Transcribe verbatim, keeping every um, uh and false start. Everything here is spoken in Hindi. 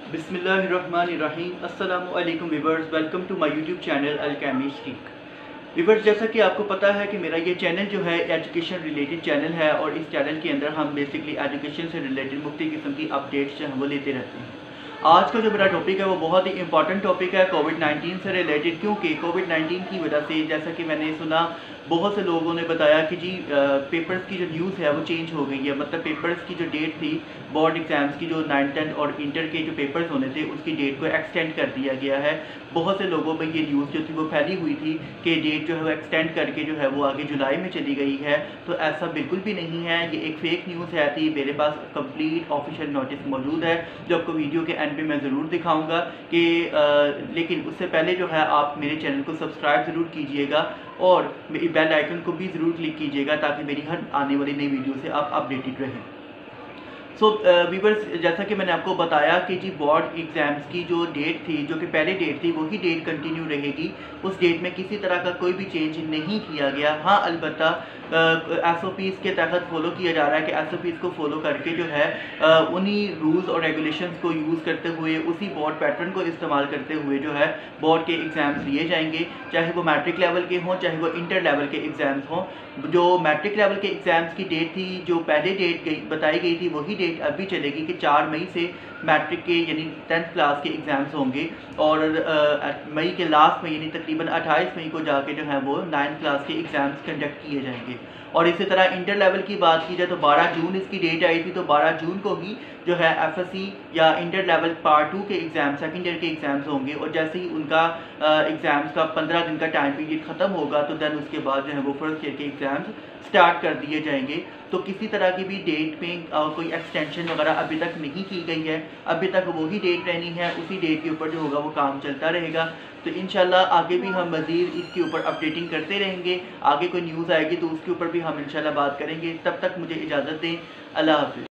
बिस्मिल्लाहिर्रहमानिर्रहीम। अस्सलामु अलैकुम viewers, welcome to my YouTube channel alchemist टीक। व्यूअर्स, जैसा कि आपको पता है कि मेरा ये चैनल जो है एजुकेशन रिलेटेड चैनल है और इस चैनल के अंदर हम बेसिकली एजुकेशन से रिलेटेड मुख्तलिफ किस्म की अपडेट्स जो हैं वो लेते रहते हैं। आज का जो मेरा टॉपिक है वो बहुत ही इंपॉर्टेंट टॉपिक है कोविड नाइन्टीन से रिलेटेड, क्योंकि कोविड नाइन्टीन की वजह से जैसा कि मैंने सुना बहुत से लोगों ने बताया कि जी पेपर्स की जो न्यूज़ है वो चेंज हो गई है। मतलब पेपर्स की जो डेट थी बोर्ड एग्ज़ाम्स की, जो नाइन टेंथ और इंटर के जो पेपर्स होने थे उसकी डेट को एक्सटेंड कर दिया गया है। बहुत से लोगों में ये न्यूज़ जो थी वो फैली हुई थी कि डेट जो है वो एक्सटेंड करके जो है वो आगे जुलाई में चली गई है। तो ऐसा बिल्कुल भी नहीं है, ये एक फ़ेक न्यूज़ है थी। मेरे पास कंप्लीट ऑफिशियल नोटिस मौजूद है जो आपको वीडियो के एंड पे मैं ज़रूर दिखाऊंगा कि आ, लेकिन उससे पहले जो है आप मेरे चैनल को सब्सक्राइब ज़रूर कीजिएगा और मेरी बेल आइकन को भी ज़रूर क्लिक कीजिएगा ताकि मेरी हर आने वाली नई वीडियो से आप अपडेटेड रहें। सो व्यूवर्स, जैसा कि मैंने आपको बताया कि जी बोर्ड एग्ज़ाम्स की जो डेट थी, जो कि पहले डेट थी, वही डेट कंटिन्यू रहेगी। उस डेट में किसी तरह का कोई भी चेंज नहीं किया गया। हाँ, अलबत्ता एस ओ पीज़ के तहत फॉलो किया जा रहा है कि एस ओ पीज़ को फॉलो करके जो है उन्हीं रूल्स और रेगुलेशंस को यूज़ करते हुए, उसी बोर्ड पैटर्न को इस्तेमाल करते हुए जो है बोर्ड के एग्ज़ाम्स लिए जाएंगे, चाहे वो मैट्रिक लेवल के हों चाहे वो इंटर लेवल के एग्ज़ाम्स हों। जो मैट्रिक लेवल के एग्ज़ाम्स की डेट थी, जो पहले डेट गई बताई गई थी, वही डेट अभी चलेगी कि चार मई से मैट्रिक के यानी टेंथ क्लास के एग्ज़ाम्स होंगे और मई के लास्ट में यानी तकरीबन अट्ठाईस मई को जाके जो है वो नाइन्थ क्लास के एग्ज़ाम्स कंडक्ट किए जाएंगे। और इसी तरह इंटर लेवल की बात की जाए तो बारह जून इसकी डेट आई थी, तो बारह जून को ही जो है एफ एस सी या इंटर लेवल पार्ट टू के एग्ज़ाम सेकेंड ईयर के एग्ज़ाम्स होंगे। और जैसे ही उनका एग्ज़ाम्स का पंद्रह दिन का टाइम पीरियड ख़त्म होगा तो दैन उसके बाद जो है वो फर्स्ट ईयर के एग्ज़ाम्स स्टार्ट कर दिए जाएंगे। तो किसी तरह की भी डेट में uh, कोई एक्सटेंशन वगैरह अभी तक नहीं की गई है। अभी तक वही डेट रहनी है, उसी डेट के ऊपर जो होगा वो काम चलता रहेगा। तो इंशाल्लाह आगे भी हम मज़ीद इसके ऊपर अपडेटिंग करते रहेंगे। आगे कोई न्यूज़ आएगी तो उसके ऊपर भी हम इंशाल्लाह बात करेंगे। तब तक मुझे इजाज़त दें। अल्लाह हाफ़िज़।